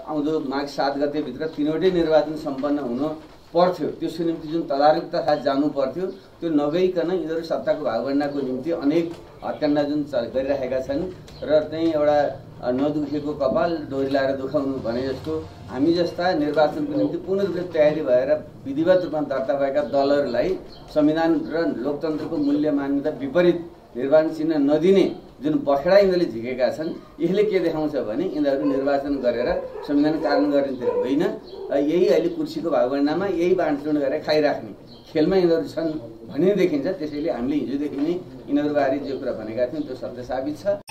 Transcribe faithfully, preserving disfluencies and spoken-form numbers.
आउँदो माघ सात गतेभित्र तीनवटै निर्वाचन सम्पन्न हुन पर्थ्यो। त्यसको निम्ति जुन तदारुकता साथ जानु पर्थ्यो त्यो नगइकन यिनीहरू सत्ताको भागभण्डाको निम्ति अनेक हत्याण्ड जुन गरिरहेका छन् र चाहिँ एउटा नदुखेको कपाल डोरी लाएर दुखाउनु भने जस्तो हामी जस्ता निर्वाचनको निम्ति पूर्ण रूपले तयारी भएर विधिवत रूपमा दर्ता भएका दलहरूलाई संविधान र लोकतन्त्रको मूल्य मान्यता विपरीत निर्वाचन चिन्ह नदिने जुन बखेडा यिनीहरूले झिकेका छन् यसले के देखाउँछ भने यिनीहरू निर्वाचन गरेर संविधान कार्यान्वयन गर्नेतिर होइन, यही अहिले कुर्सीको भागभण्डामा यही बाँडचुँड गरेर खाइराख्ने खेलमा यिनीहरू छन् भन्ने देखिन्छ। त्यसैले हामीले हिजोदेखि नै यिनीहरूबारे जे कुरा भनेका थियौँ त्यो सत्य साबित छ।